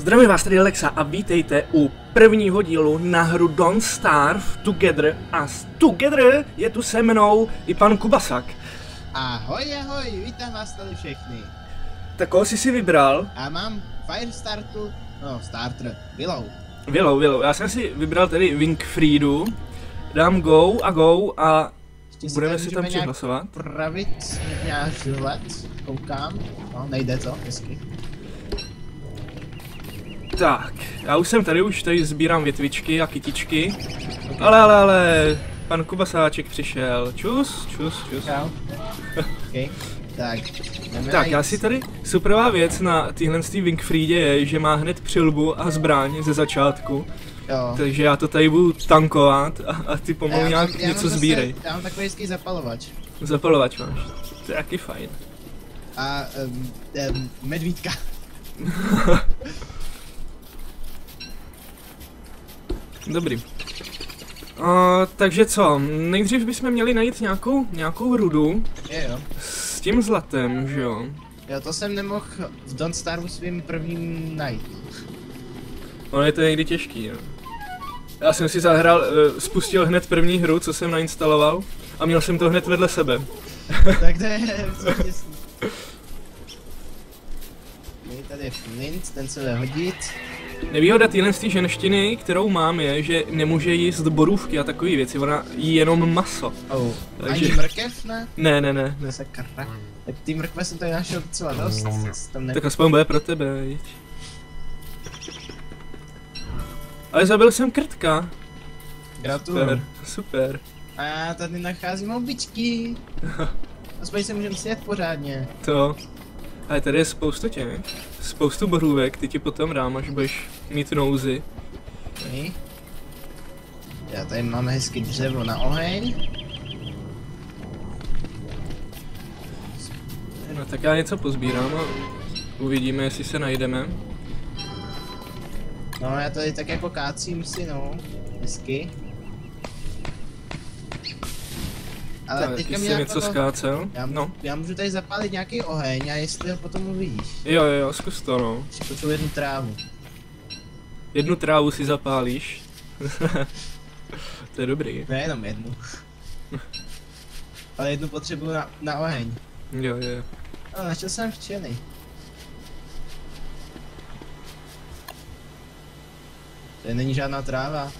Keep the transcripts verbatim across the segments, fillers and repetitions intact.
Zdravím vás, tady Alexa a vítejte u prvního dílu na hru Don't Starve Together a Together je tu se mnou i pan Kubasák. Ahoj, ahoj, vítám vás tady všechny. Tak koho jsi si vybral? Já mám Firestartu, no starter, Willow. Willow, Willow, já jsem si vybral tedy Wingfriedu, dám go a go a Ještě budeme si tam přihlasovat. Pravit, nějak žlet, koukám, no nejde to, hezky. Tak, já už jsem tady, už tady sbírám větvičky a kytičky, okay. ale, ale, ale, pan Kubasáček přišel, čus, čus, čus. Čau. Okay. Tak, tak já si tady, superová věc na téhle Wingfriedě je, že má hned přilbu a zbraň ze začátku. Jo. Takže já to tady budu tankovat a, a ty pomalu nějak já něco zase, sbírej. Já mám takový hezký zapalovač. Zapalovač máš, to je taky fajn. A um, um, medvídka. Dobrý. Uh, takže co, nejdřív bychom měli najít nějakou, nějakou rudu Je, jo. s tím zlatem, že jo? Jo, to jsem nemohl v Don't Starve svým prvním najít. Ono je to někdy těžký, jo. Já jsem si zahrál, uh, spustil hned první hru, co jsem nainstaloval a měl jsem to hned vedle sebe. Tak to je těsný. Tady je flint, ten se jde hodit. Nevýhoda téhle ženštiny, kterou mám, je, že nemůže jíst borůvky a takové věci, ona jí jenom maso. Oh. Takže... Ani mrkev, ne? Ne, ne, ne. ne. Sakra. Tak ty mrkve jsem tady našel docela dost. Tam ne... Tak aspoň bude pro tebe, viď. Ale zabil jsem krtka. Gratuluju. Super, super. A já tady nacházím običky. Aspoň se můžeme sjet pořádně. To. Ale tady je spoustu těch. Spoustu borůvek, ty ti potom dám, až budeš mít nouzy. Okay. Já tady máme hezky dřevo na oheň. No tak já něco pozbírám a uvidíme, jestli se najdeme. No já tady tak jako kácím si, no. Hezky. Ale tak, teďka ty mě jsi jako něco to... skácel? Já, no. já můžu tady zapálit nějaký oheň a jestli ho potom uvidíš. Jo, jo, jo, zkus to, no. Potřebuji jednu trávu. Jednu trávu si zapálíš. To je dobrý. Nejenom jednu. Ale jednu potřebuji na, na oheň. Jo, jo. No, našel jsem včely. Tady není žádná tráva.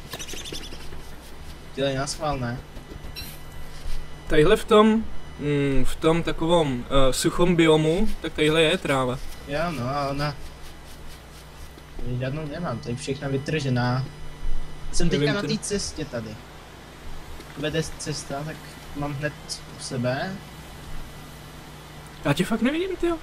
Dělej na schvál, ne? Tadyhle v tom, mm, v tom takovom uh, suchom biomu, tak tadyhle je tráva. Jo, no a ona... Tady žádnou nemám, tady všechna vytržená. Jsem teďka na té cestě tady. Vede cesta, tak mám hned u sebe. Já tě fakt nevidím, tyjo.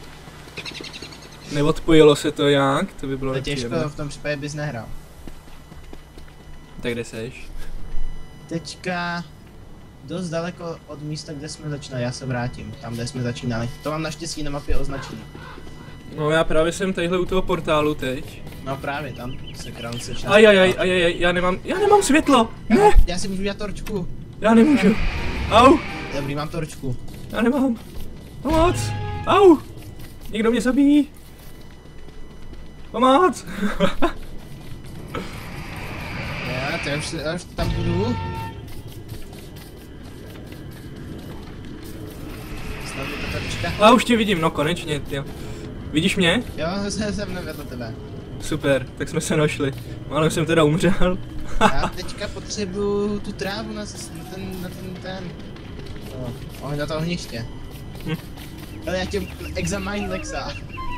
Neodpojilo se to jak, to by bylo To je těžko, nepříjemné. v tom případě bys nehrál. Tak kde seš? Teďka... Dost daleko od místa, kde jsme začínali, já se vrátím, tam, kde jsme začínali. To mám naštěstí na mapě označený. No já právě jsem tadyhle u toho portálu teď. No právě, tam se král se čas. Ajajaj, ajajaj, já nemám, já nemám světlo! Ne! Já, já si můžu dělat torčku. Já nemůžu. Au! Dobrý, mám torčku. Já nemám. Pomoc! Au! Někdo mě zabíjí! Pomoc! Já, to já už, já už tam budu. Snad je to torčka. A už tě vidím, no konečně, jo. Vidíš mě? Jo, jsem, jsem nevedl tebe. Super, tak jsme se našli. Málem jsem teda umřel. Já teďka potřebuju tu trávu na, na ten, na ten, ten. Oh, oh, na to ohniště. Hm. Ale já tě examine Lexa.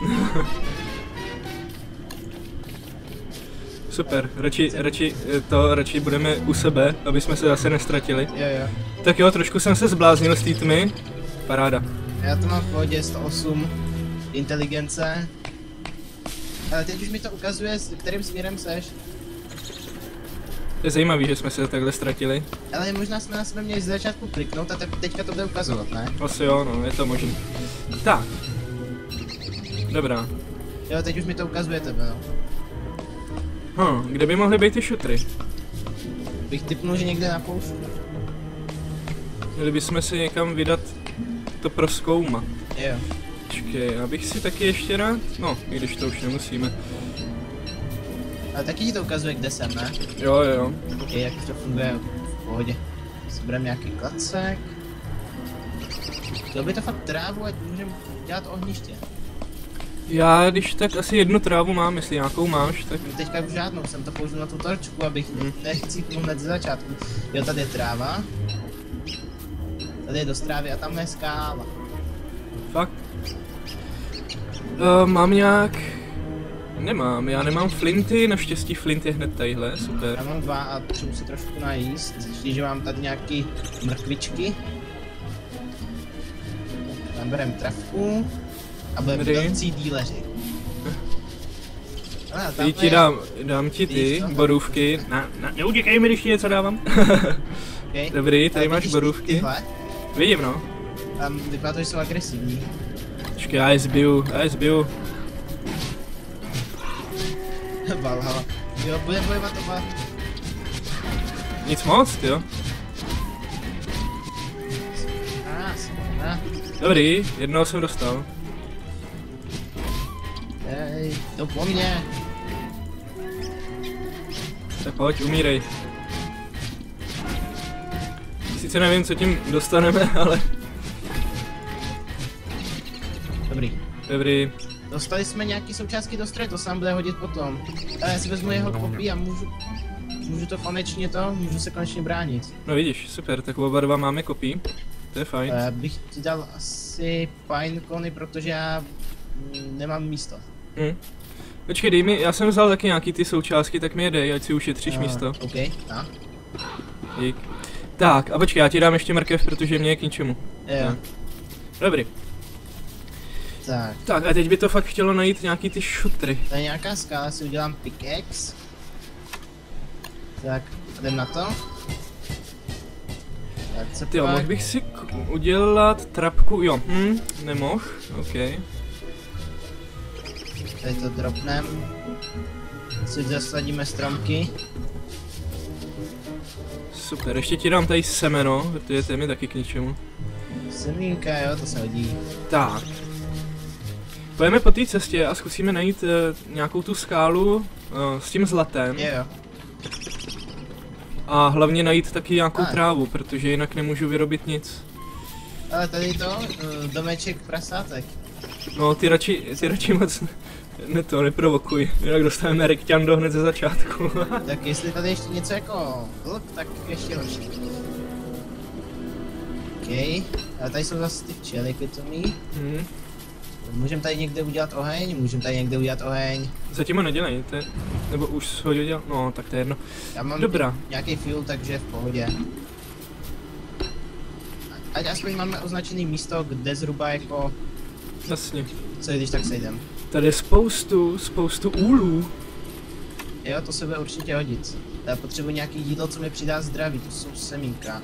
Super, radši, radši to, radši budeme u sebe, aby jsme se zase nestratili. Jo, jo. Tak jo, trošku jsem se zbláznil z té tmy. Paráda. Já to mám v pohodě sto osm inteligence. Ale teď už mi to ukazuje, s kterým směrem seš. Je zajímavý, že jsme se takhle ztratili. Ale možná jsme na sebe měli z začátku kliknout a te teďka to bude ukazovat, ne? Asi jo, no, je to možné. Tak. Dobrá. Jo, teď už mi to ukazuje tebe, no. Hm, kde by mohly být ty šutry? Bych typnul, že někde na poušti. Měli bychom se někam vydat to prozkoumat. Jo. Počkej, já bych si taky ještě rád, no, i když to už nemusíme. Ale taky ti to ukazuje, kde jsem, ne? Jo, jo. Ok, jak už to funguje v pohodě. Zbereme nějaký klacek. Chtěl by to fakt trávu, ať můžeme dělat ohniště. Já když tak asi jednu trávu mám, jestli nějakou máš, tak... Teďka už žádnou, jsem to použil na tu torčku, abych hmm. nechcípnul hned ze začátku. Jo, tady je tráva. Tady je dost trávy a tamhle je skála. Fakt? Uh, mám nějak... Nemám, já nemám flinty, naštěstí flint je hned tadyhle, super. Já mám dva a potřebuji se trošku najíst, že mám tady nějaký mrkvičky. Nabereme travku a budeme velcí díleři. Teď ti dám, dám ti ty borůvky, na, na, neuděkej mi, když ti něco dávám. Okay. Dobrý, tady máš borůvky. Tyhle? Vidím, no. Tam vypadá to, že jsou agresivní. Počkej, já je zbiju, já je zbiju. Valhalla. Jo, bude bojovat oba. Nic moc, jo. Dobrý, jednoho jsem dostal. Hej, to po mně. Tak pojď, umírej. Sice nevím, co tím dostaneme, ale... Dobrý. Dobrý. Dostali jsme nějaký součástky do stroje, to sám bude hodit potom. Ale já si vezmu jeho kopí a můžu... Můžu to konečně to, můžu se konečně bránit. No vidíš, super, tak oba dva máme kopí. To je fajn. Já bych ti dal asi pinecony, protože já nemám místo. Hm. Počkej, dej mi, já jsem vzal taky nějaký ty součástky, tak mi je dej, ať si ušetříš uh, místo. OK, tak. Dík. Tak, a počkej, já ti dám ještě mrkev, protože mě je k ničemu. Jo. Dobrý. Tak. Tak a teď by to fakt chtělo najít nějaký ty šutry. Tady je nějaká skála, si udělám pickaxe. Tak, jdem na to. Tyjo, mohl bych si udělat trapku, jo, hm, nemohl, ok. Tady to dropnem. Si zasadíme stromky. Super, ještě ti dám tady semeno, protože to je mi taky k ničemu. Semínka, jo, to se hodí. Tak. Pojďme po té cestě a zkusíme najít uh, nějakou tu skálu uh, s tím zlatem. Jo. A hlavně najít taky nějakou a. trávu, protože jinak nemůžu vyrobit nic. Ale tady to, uh, domeček prasátek. No, ty radši, ty radši moc ne to, neprovokuj, jinak dostaneme rekťando hned ze začátku. Tak jestli tady ještě něco jako vlk, tak ještě horší. OK, a tady jsou zase ty včely pitomí. Hmm. Můžeme tady někde udělat oheň? Můžeme tady někde udělat oheň. Zatím ho nedělejte, nebo už ho dělal, no tak to je jedno. Já mám Dobrá. nějaký fuel, takže v pohodě. Ať aspoň máme označené místo, kde zhruba jako... Jasně. Co když tak sejdem. Tady je spoustu, spoustu úlů. Jo, to se bude určitě hodit. Já potřebuji nějaký jídlo, co mi přidá zdraví, to jsou semínka.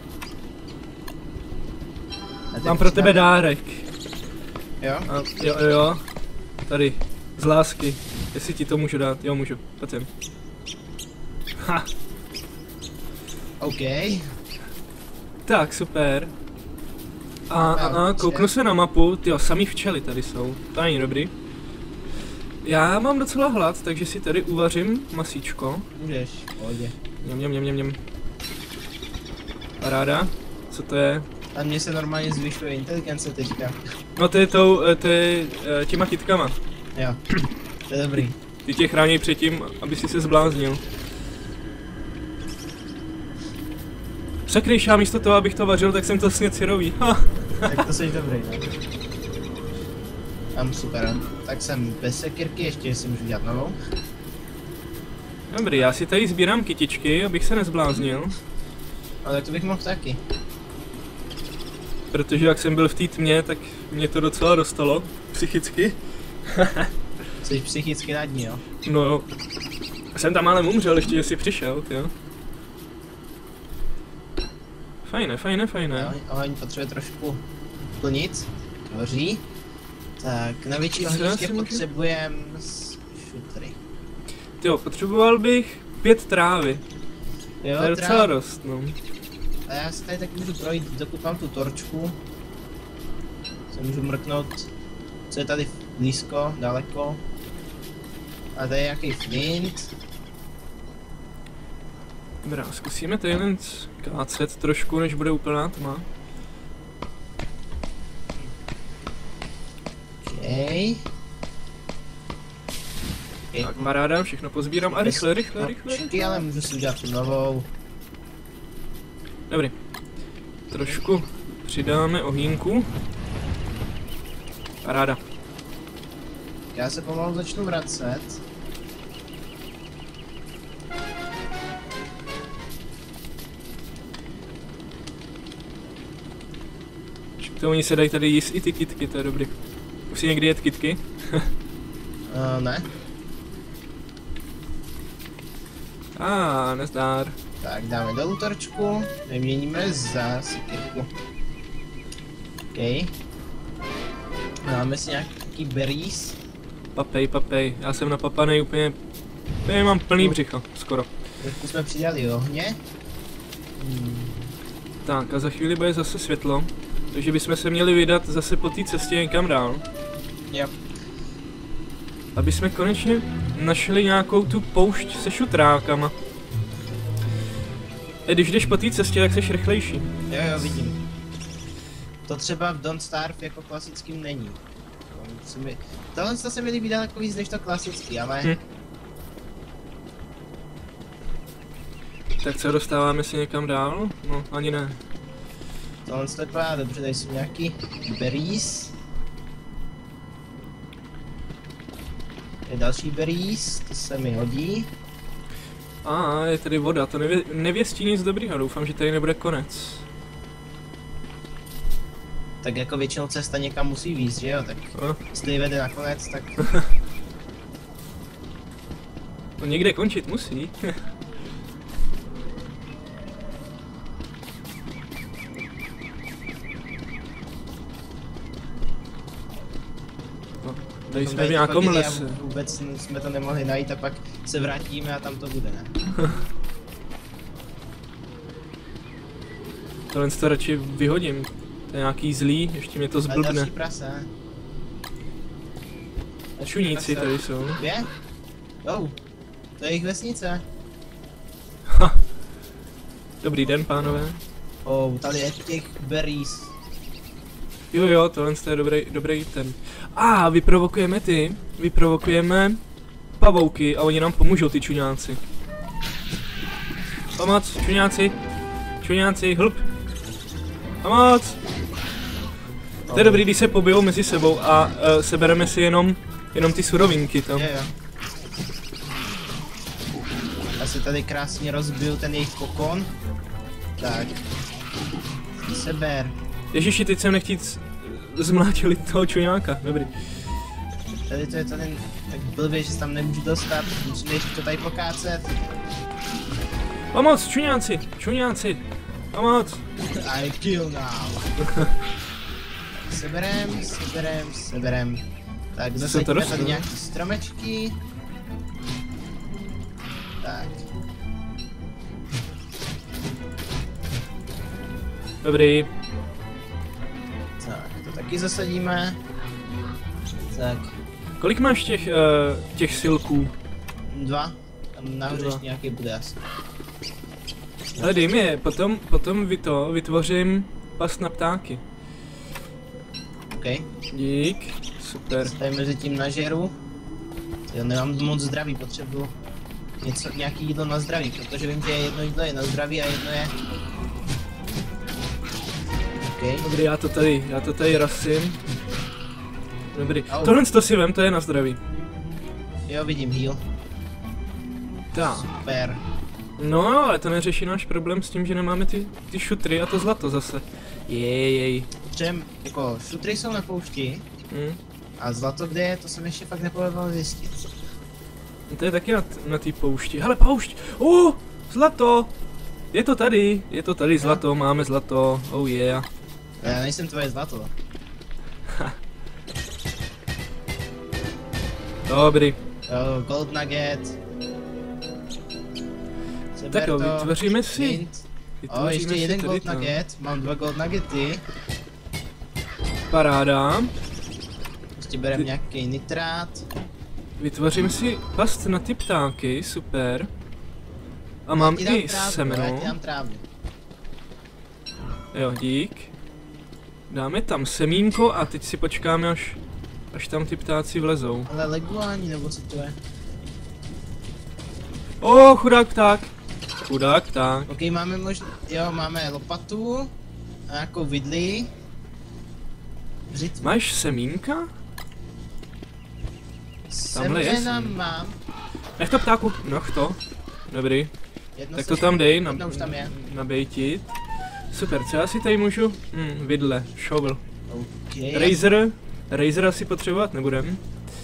Mám pro tebe dárek. Jo? A, jo, jo, tady, z lásky, jestli ti to můžu dát, jo můžu, pojďme. Ha. OK. Tak, super. A, a, a kouknu se na mapu, tyjo, samý včely tady jsou, to není dobrý. Já mám docela hlad, takže si tady uvařím masíčko. Můžeš, v pohodě. Něm, něm, něm, něm, něm. Paráda, co to je? A mně se normálně zvyšuje inteligence teďka. No to je tou, to je těma kytkama. Jo, to je dobrý. Ty tě chrání před tím, aby si se zbláznil. Sakryš, já místo toho, abych to vařil, tak jsem to sněd syrový. Tak to jsi dobrý, ne? Tam super. Tak jsem bez sekirky, ještě si můžu dělat novou. Dobrý, já si tady sbírám kytičky, abych se nezbláznil. Ale to bych mohl taky. Protože jak jsem byl v té tmě, tak mě to docela dostalo, psychicky. Jsi psychicky na dní, jo? No jo. Jsem tam ale umřel, ještě že jsi přišel, jo. Fajné, fajné, fajné. Oheň potřebuje trošku plnit, hoří. Tak, na větší ohniště potřebujeme šutry. Jo, potřeboval bych pět trávy. Jo, to je docela dost, no. A já si tady tak můžu projít, dokud mám tu torčku. Se můžu mrknout, co je tady blízko, daleko. A tady je jaký flint. Dobrá, zkusíme tady kácet trošku, než bude úplná tma. Okay. Tak paráda, všechno pozbírám a rychle, rychle, rychle. Počkej, ale můžu si udělat tu novou. Dobrý. Trošku přidáme ohýnku. Paráda. Já se pomalu začnu vracet. To oni se dají tady jíst i ty kytky, to je dobrý. Už si někdy jet kytky? uh, ne. A ah, nezdár. Tak dáme dolů torčku, vyměníme za sekirku. OK. Máme si nějaký berries. Papej, papej, já jsem napapanej úplně, úplně mám plný břicho, skoro. Trošku jsme přidali ohně. Hmm. Tak a za chvíli bude zase světlo, takže bychom se měli vydat zase po té cestě někam dál. Yep. Aby jsme konečně našli nějakou tu poušť se šutrákama. A když jdeš po té cestě, tak jsi rychlejší. Jo, jo, vidím. To třeba v Don't Starve jako klasickým není. Mi... Tohle to se mi líbí daleko víc než to klasický, ale... Hm. Tak co, dostáváme se někam dál? No, ani ne. Tohle to vypadá dobře, tady jsou nějaký berries. Je další berries, to se mi hodí. A ah, je tady voda, to nevě nevěstí nic dobrýho, doufám, že tady nebude konec. Tak jako většinou cesta někam musí víc, že jo, tak no. Jestli vede na konec, tak... No někde končit musí. No, tady jsme v nějakom lese. Vůbec jsme to nemohli najít a pak se vrátíme a tam to bude, ne? Tohle to radši vyhodím. To je nějaký zlý, ještě mě to zblbne. Další prase. Čuníci tady jsou. Je? Oh, to je jejich vesnice. Ha. Dobrý den, pánové. Oh, tady je těch berries. Jo jo, tohle je dobrý, dobrý ten. A ah, vyprovokujeme ty, vyprovokujeme pavouky a oni nám pomůžou, ty čuňáci. Pomoc, čuňáci, čuňáci, hlup. Pomoc. To je dobrý, když se pobijou mezi sebou a uh, sebereme si jenom, jenom ty surovinky tam. Jo, jo. Já si tady krásně rozbiju ten jejich kokon. Tak. Seber. Ježiši, teď jsem nechtít zmlátili toho čuňáka, dobrý. Tady to je tady tak blbě, že se tam nemůžu dostat, musím ještě to tady pokácet. Pomoc, čuňáci, čuňáci, pomoc. I kill now. Seberem, seberem, seberem. Tak zase tady nějaký stromečky. Tak. Dobrý. Tak, to taky zasadíme. Tak. Kolik máš těch, uh, těch silků? Dva. Tam nahoře ještě nějaký bude asi. Ale dej mi je, potom, potom vy to, vytvořím past na ptáky. OK. Dík, super. Tady mezi tím nažeru. Já nemám moc zdraví, potřebuji něco, nějaký jídlo na zdraví, protože vím, že jedno jídlo je na zdraví a jedno je... Okay. Dobrý, já to tady, já to tady rasím. Dobrý, oh. Tohle to si vem, to je na zdraví. Jo, vidím, heal. Tak. Super. No, ale to neřeší náš problém s tím, že nemáme ty, ty šutry a to zlato zase. Jej. Čem, jako, šutry jsou na poušti. Hmm. A zlato kde je, to jsem ještě fakt nepovedal zjistit. To je taky na, na té poušti. Hele, poušť! Uh, zlato! Je to tady, je to tady zlato, no. Máme zlato, oh yeah. Já nejsem tvoje zlato. Dobrý. Oh, gold nugget. Seber tak jo, vytvoříme si. O, ještě jeden gold to. Nugget, mám dva gold nuggety. Paráda. Prostě bereme Ty... nějaký nitrát. Vytvořím si past na ty ptáky, super. A mám Já ti dám i trávu, semeno. já ti dám trávu. Jo, dík. Dáme tam semínko a teď si počkáme, až, až tam ty ptáci vlezou. Ale leguáni, nebo co to je? O, chudák pták. Chudák pták. Ok, máme možná, jo, máme lopatu, a jako vidli. Břitvu. Máš semínka? Tamhle je Semena sem. mám. Nech to ptáku, nech to. Dobrý. Jedno Tak se- to tam dej, na, jedno už tam je. nabejtit. Super, co já si tady můžu? Hm, vidle, shovel. Ok, Razer, Razer asi potřebovat nebudem.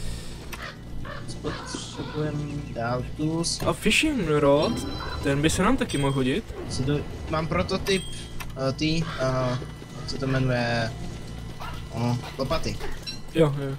potřebujem dál tools. A fishing rod, ten by se nám taky mohl hodit. Si do, mám prototyp uh, ty, uh, co to jmenuje, uh, lopaty. Jo, jo.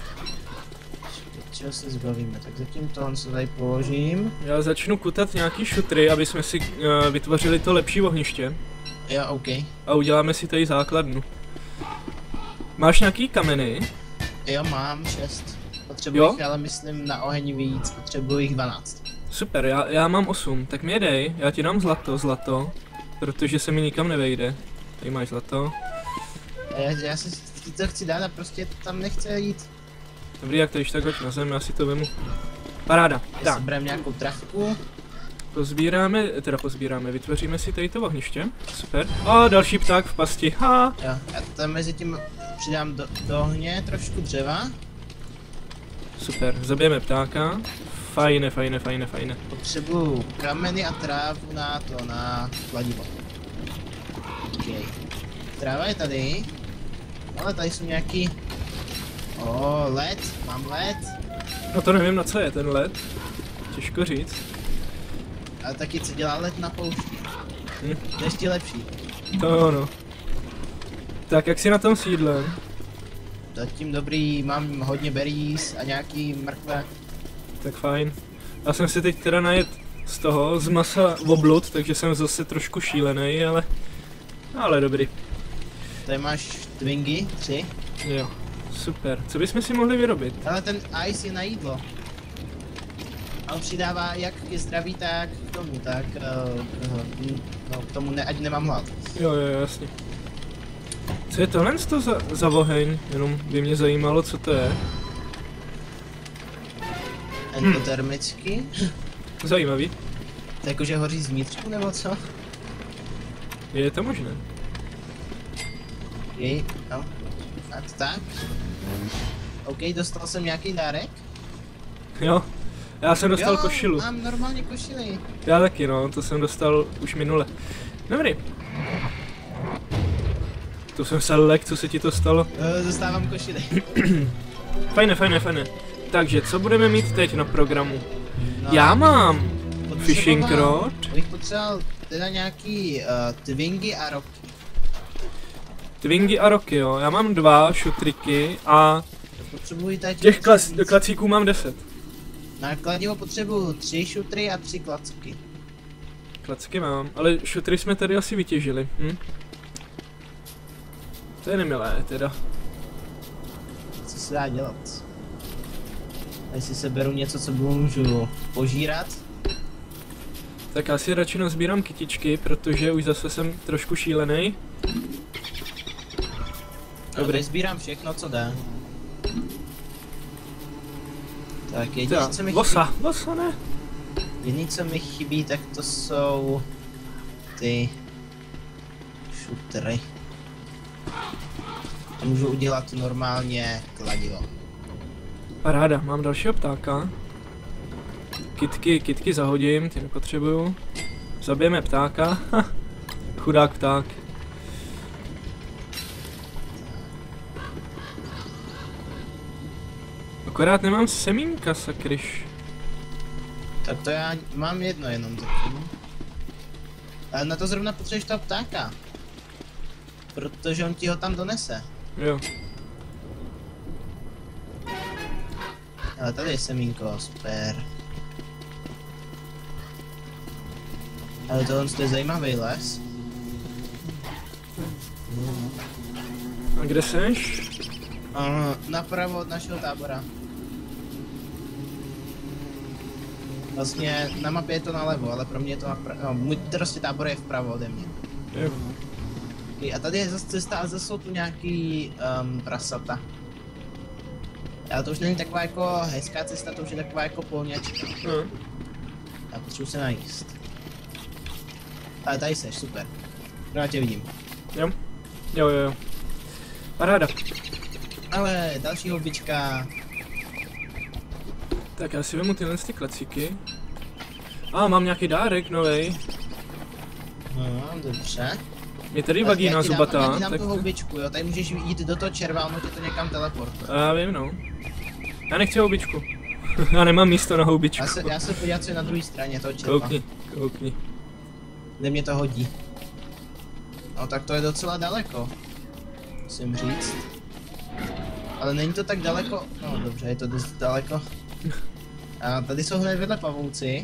Čeho se zbavíme, tak zatím to se tady položím. Já začnu kutat nějaký šutry, aby jsme si uh, vytvořili to lepší ohniště. Jo, OK. A uděláme si tady základnu. Máš nějaký kameny? Jo, mám šest. Potřebuji Jo? jich, ale myslím na oheň víc, potřebuji jich dvanáct. Super, já, já mám osm, tak mi je dej, já ti dám zlato, zlato. Protože se mi nikam nevejde. Tady máš zlato. A já, já se ti to chci dát a prostě tam nechce jít. Dobrý, jak to když tak hoď na zem, já si to vemu. Paráda. Já Tak, si berem nějakou travku. pozbíráme, teda pozbíráme, vytvoříme si tady to ohniště. Super. A další pták v pasti, ha! Jo, já tam mezi tím přidám do, do ohně trošku dřeva. Super, zabijeme ptáka. Fajne, fajne, fajne, fajne. Potřebuju kameny a trávu na to, na kladivo. OK. Tráva je tady. Ale tady jsou nějaký... O, led, mám led. No to nevím, na co je ten led. Těžko říct. A taky co dělá led na poušti. Hm. To je ještě lepší. To ono. Tak, jak si na tom sídlem? Zatím dobrý, mám hodně berries a nějaký mrkve. Tak fajn. Já jsem si teď teda najet z toho, z masa oblud, takže jsem zase trošku šílený, ale... Ale dobrý. Tady máš twingy, tři. Jo, super. Co bychom si mohli vyrobit? Ale ten ice je na jídlo. A on přidává jak ke zdraví, tak k tomu, tak uh, uh, no, k tomu ne, ať nemám hlad. Jo, jo, jasně. Co je tohle to za, za oheň? Jenom by mě zajímalo, co to je. Endotermicky. Zajímavý. To jakože hoří z vnitřku nebo co? Je to možné. Jej, no. A to tak. OK, dostal jsem nějaký dárek. Jo. Já jsem dostal jo, košilu. mám normálně košili. Já taky, no, to jsem dostal už minule. Dobrý. To jsem se lek, co se ti to stalo? Uh, dostávám košili. Fajne, fajne, fajne. Takže, co budeme mít teď na programu? No, Já mám potřeboval- fishing rod. Bych potřeboval teda nějaký uh, twingy a roky. Twingy a roky, jo. Já mám dva šutriky a Potřebuji tady... těch klas, klacíků mám deset. Na kladivo potřebuju tři šutry a tři klacky. Klacky mám, ale šutry jsme tady asi vytěžili. Hm? To je nemilé, teda. Co se dá dělat? Tady si seberu něco, co můžu požírat. Tak já si radši nazbírám kytičky, protože už zase jsem trošku šílený. Dobrý, sbírám všechno, co jde. Tak jediné, co mi chybí, Vosa, vosa ne. jediný, co mi chybí, tak to jsou ty šutry. A můžu udělat normálně kladivo. Paráda, mám dalšího ptáka. Kytky, kytky zahodím, ty nepotřebuju. Zabijeme ptáka. Chudák pták. Akorát nemám semínka, sakryš. Tak to já mám jedno jenom zatím. Ale na to zrovna potřebuješ toho ptáka. Protože on ti ho tam donese. Jo. Ale tady je semínko, super. Ale tohle je zajímavý les. A kde seš? Uh, napravo od našeho tábora. Vlastně na mapě je to nalevo, ale pro mě je to napravo. No, můj prostě tábor je vpravo ode mě. Jo. Okay, a tady je zase cesta a zase jsou tu nějaký um, prasata. Ale to už není taková jako hezká cesta, to už je taková jako polňačka. No. Já potřebuji se najíst. Ale tady seš, super. Já tě vidím. Jo, jo, jo, jo. Paráda. Ale další houbička. Tak já si vemu tyhle ty klacíky. A ah, mám nějaký dárek novej. No, dobře. Je tady vagína zubatá. Já ti dám tak... tu houbičku, jo, tady můžeš jít do toho červa, ono tě to někam teleportuje. Já vím, no. Já nechci houbičku. Já nemám místo na houbičku. Já se, já se podívám, co je na druhé straně toho červa. Koukni, koukni. Kde mě to hodí. No tak to je docela daleko. Musím říct. Ale není to tak daleko. No dobře, je to dost daleko. A tady jsou hned vedle pavouci.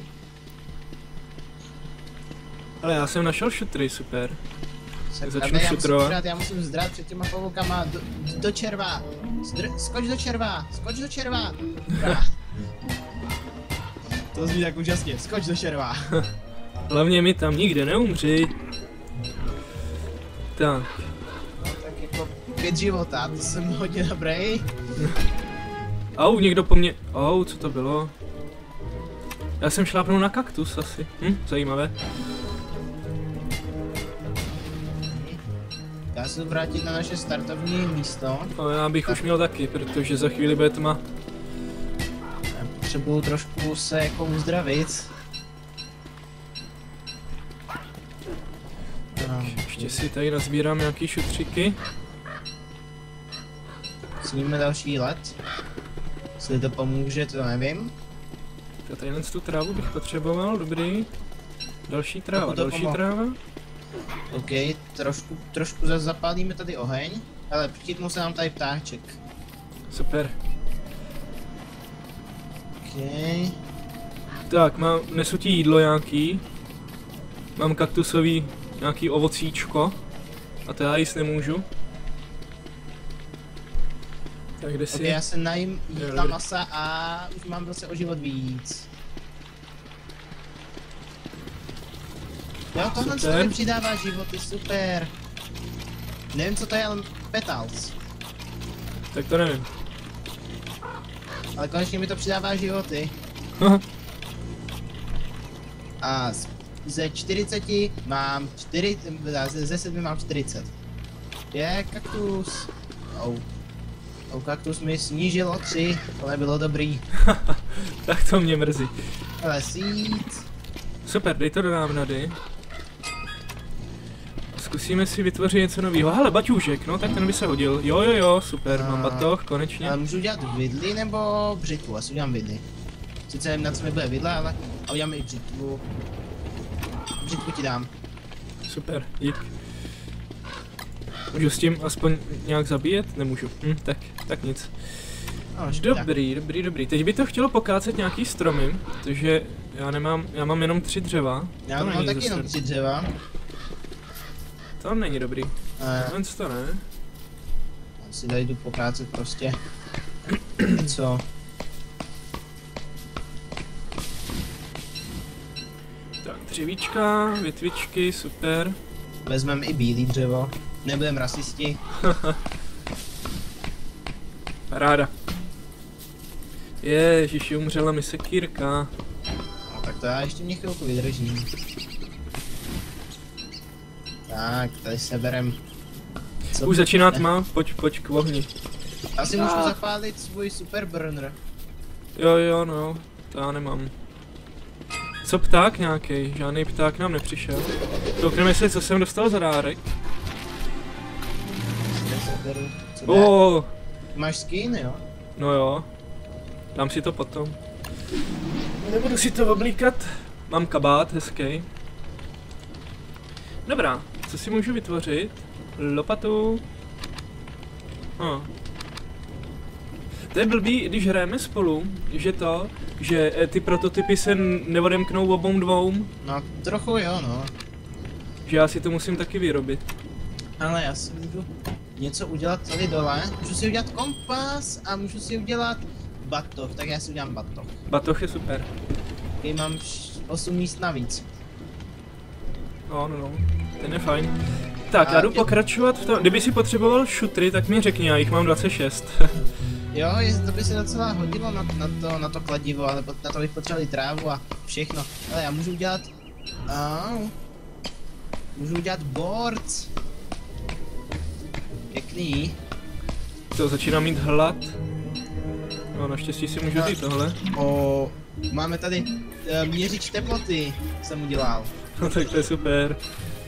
Ale já jsem našel šutry, super. Tak začnu já šutrovat. musím zdrát, já musím zdrát před těma pavoukama. Do, do červa. Zdr, skoč do červa. Skoč do červa. Dobrá. To zní tak úžasně. Skoč do červa. Hlavně mi tam nikde neumři. Tak. No, tak jako pět života, to jsem hodně dobrý. Au, někdo po mně. Au, co to bylo? Já jsem šlápnul na kaktus asi. Hm, zajímavé. Já se vrátit na naše startovní místo. No, já bych tak. už měl taky, protože za chvíli bude tma. Já potřebuju trošku se jako uzdravit. No. Ještě si tady nazbírám nějaký šutříky. Sníme další let. Jestli to pomůže, to nevím. Já tady tu trávu bych potřeboval, dobrý. Další tráva, další pomohl. tráva. OK, trošku, trošku zase zapálíme tady oheň. Ale přichytnul se nám tady ptáček. Super. OK. Tak, mám, nesu ti jídlo nějaký. Mám kaktusový nějaký ovocíčko. A to já jíst nemůžu. Tak kde si? Okay, já se najím jídla masa a už mám zase o život víc. Jo, tohle se mi přidává životy, super. Nevím, co to je, ale petals. Tak to nevím. Ale konečně mi to přidává životy. A z, ze čtyřiceti mám čtyři, ze, ze sedmi mám čtyřicet. Je kaktus. Oh. Oh, kaktus mi snížilo tři, to nebylo dobrý. Tak to mě mrzí. Ale seed. Super, dej to do návnady. Zkusíme si vytvořit něco nového. Hele, baťůžek, no tak ten by se hodil. Jo, jo, jo, super, a... mám batoh, konečně. Ale můžu udělat vidly nebo břitvu? Asi udělám vidly. Sice nevím, na co mi bude vidle, ale a udělám i břitvu. Břitvu ti dám. Super, dík. Můžu s tím aspoň nějak zabíjet? Nemůžu. Hm, tak, tak nic. No, dobrý, dobrý, dobrý. Teď by to chtělo pokácet nějaký stromy, protože já nemám, já mám jenom tři dřeva. Já to mám taky jenom tři dřeva. To není dobrý. Ne. Tohle to ne. Já si tady jdu pokácet prostě. Co? Tak, dřevíčka, větvičky, super. Vezmem i bílý dřevo. Nebudem rasisti. Paráda. Ježiši, umřela mi sekírka. No tak to já ještě mě chvilku vydržím. Tak, tady seberem. Co Už začíná tma, pojď, pojď k ohni. Já si můžu zapálit svůj super burner. Jo, jo, no, to já nemám. Co pták nějaký? Žádný pták nám nepřišel. Koukneme si, co jsem dostal za dárek. Oh. Máš skin, jo? No jo. Dám si to potom. Nebudu si to oblíkat. Mám kabát, hezký. Dobrá, co si můžu vytvořit? Lopatu. Oh. To je blbý, když hrajeme spolu, že to, že ty prototypy se neodemknou obou dvou. No trochu jo, no. Že já si to musím taky vyrobit. Ale já si můžu něco udělat tady dole. Můžu si udělat kompas a můžu si udělat batoh, tak já si udělám batoh. Batoh je super. Taky mám osm míst navíc. No, no, no, ten je fajn. Tak, A já jdu je- pokračovat v tom. Kdyby si potřeboval šutry, tak mi řekni, já jich mám dvacet šest. Jo, jest, to by se docela hodilo na, na, to, na to kladivo, ale pot- na to bych potřeboval trávu a všechno. Ale já můžu udělat... Au. Můžu udělat boards. Pěkný. To začíná mít hlad. No, naštěstí si můžu říct tohle. O, máme tady uh, měřič teploty, jsem udělal. No tak to je super.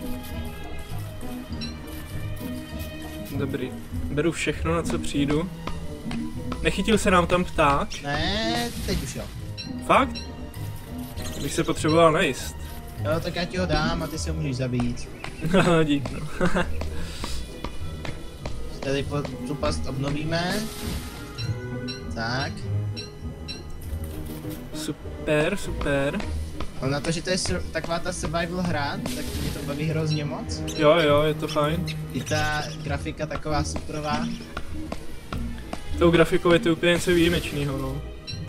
Dobrý. Beru všechno, na co přijdu. Nechytil se nám tam pták? Ne, teď už jo. Fakt? Bych se potřeboval najíst. Jo, tak já ti ho dám a ty se ho můžeš zabít. No, dík no. Tady po, tu past obnovíme. Tak. Super, super. A na to, že to je sur- taková ta survival hra, tak mě to baví hrozně moc. Jo, jo, je to fajn. I ta grafika taková superová. Tou grafikou je to úplně něco výjimečného, no.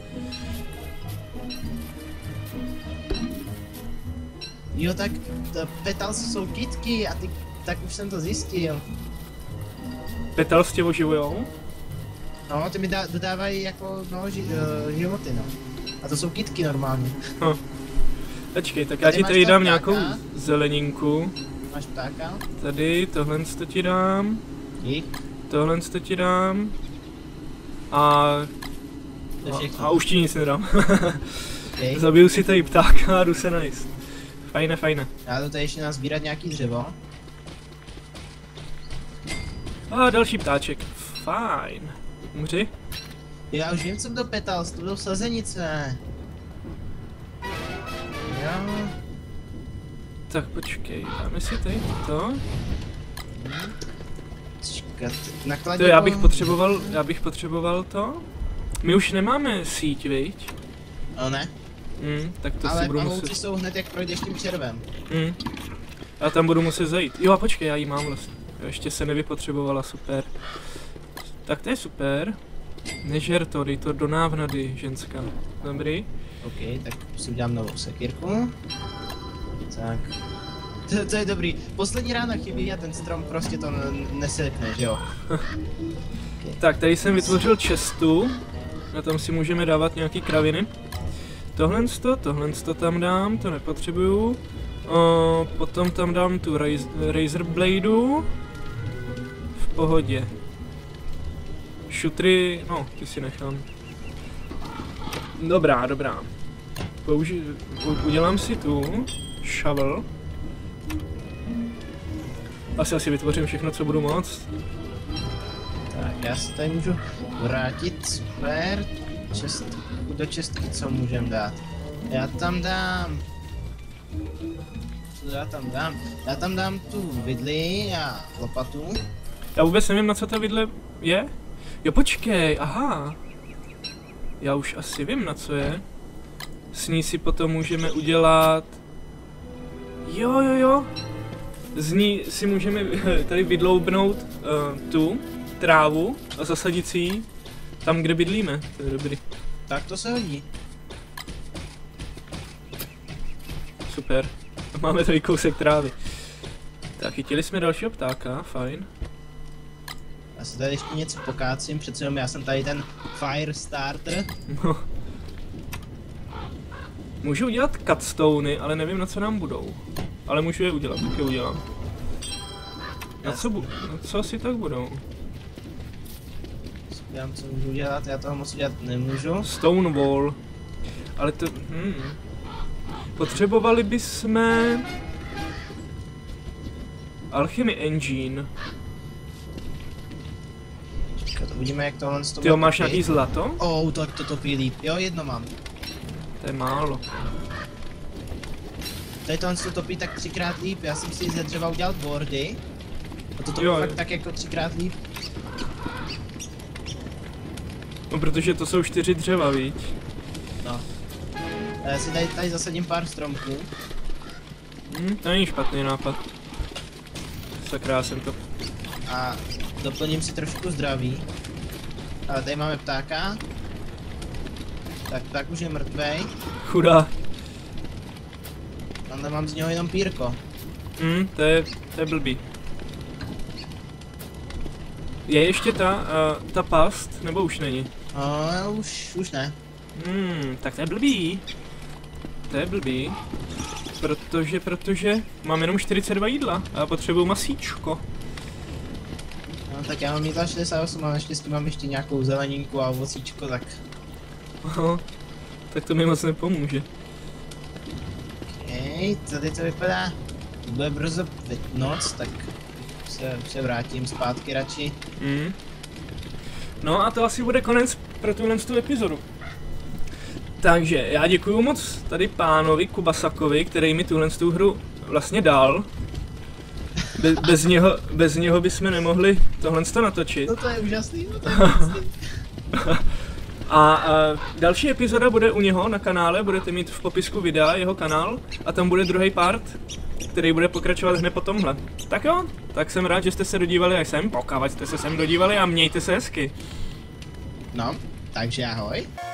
Jo, tak to petals jsou kytky a ty, tak už jsem to zjistil. Petals tě oživujou? No, ty mi dá, dodávají jako, no, ži, uh, životy, no. A to jsou kytky normálně. Hm. Počkej, tak já Tady ti máš tady toho dám ptáka. nějakou zeleninku. Máš ptáka? Tady, tohle to ti dám. Dík. Tohle to ti dám. A... To je A, všechno. a už ti nic nedám. Okay. Zabiju si tady ptáka a jdu se najíst. Fajne, fajne. Já jdu tady ještě nazbírat nějaký dřevo. A další ptáček. Fajn. Umři. Já už vím, co budou petals, to budou sazenice. Jo. Tak počkej, dáme si tady to. Čekat, To nakladivo. já bych potřeboval, já bych potřeboval to. My už nemáme síť, viď? No ne, Mm, tak to si ale budu pavouci muset... jsou hned jak projdeš tím červem. Mm. Já tam budu muset zajít. Jo a počkej, já ji mám vlastně. Jo, ještě se nevypotřebovala, super. Tak to je super. Nežer to, dej to do návnady, ženská. Dobrý. OK, tak si udělám novou sekírku. Tak. To, to je dobrý. Poslední rána chybí a ten strom prostě to n- nesekne, že jo? Tak, tady jsem vytvořil chestu. A tam si můžeme dávat nějaký kraviny. Tohle to, tohle to tam dám, to nepotřebuju. O, potom tam dám tu raz, Razor Bladeu. V pohodě. Šutry, no, ty si nechám. Dobrá, dobrá. Použi, u, udělám si tu shovel. Asi asi vytvořím všechno, co budu moct. Tak, já se tady můžu vrátit, super. Čest, do čestky co můžem dát? Já tam dám... Co já tam dám? Já tam dám tu vidli a lopatu. Já vůbec nevím, na co ta vidle je. Jo, počkej, aha. Já už asi vím, na co je. S ní si potom můžeme udělat... Jo, jo, jo. Z ní si můžeme tady vydloubnout uh, tu trávu a zasadit si ji tam, kde bydlíme. To je dobrý. Tak to se hodí. Super. Máme tady kousek trávy. Tak, chytili jsme dalšího ptáka, fajn. Já se tady ještě něco pokácím, přece jenom já jsem tady ten fire starter. No. Můžu udělat cutstony, ale nevím, na co nám budou. Ale můžu je udělat, tak je udělám. Na co, bu na co asi tak budou? Já co můžu dělat, já toho moc dělat nemůžu. Stone wall. Ale to... Hmm. Potřebovali bychom... Alchemy engine. Čekat, uvidíme jak tohle z toho Ty bude máš topit. nějaký zlato? Oh, tak to topí líp. Jo, jedno mám. To je málo. Tady tohle to topí tak třikrát líp, já jsem si ze dřeva udělal boardy. A to topí Jo, fakt jo. tak jako třikrát líp. No protože to jsou čtyři dřeva, viď? No. A já si tady, tady zasadím pár stromků. Hm, to není špatný nápad. Sakra, já jsem to... A doplním si trošku zdraví. A tady máme ptáka. Tak pták už je mrtvej. Chudá. Ale mám z něho jenom pírko. Hm, to je, to je blbý. Je ještě ta, uh, ta past, nebo už není? No, už, už ne. Hmm, tak to je blbý. To je blbý. Protože, protože mám jenom čtyřicet dva jídla a potřebuju masíčko. No tak já mám jídla šedesát osm, ale naštěstí mám ještě nějakou zeleninku a ovocíčko, tak... Aha, tak to mi moc nepomůže. Okej, tady to vypadá. Bude brzo noc, tak se, se vrátím zpátky radši. Mm. No a to asi bude konec pro tuhle tu epizodu. Takže já děkuju moc tady pánovi Kubasakovi, který mi tuhle tu hru vlastně dal. Be, bez, něho, bez něho bychom nemohli tohle natočit. No to je úžasný, no to je úžasný. A, a další epizoda bude u něho na kanále, budete mít v popisku videa jeho kanál a tam bude druhý part, který bude pokračovat hned po tomhle. Tak jo, tak jsem rád, že jste se dodívali až sem, pokud jste se sem dodívali a mějte se hezky. No, takže ahoj.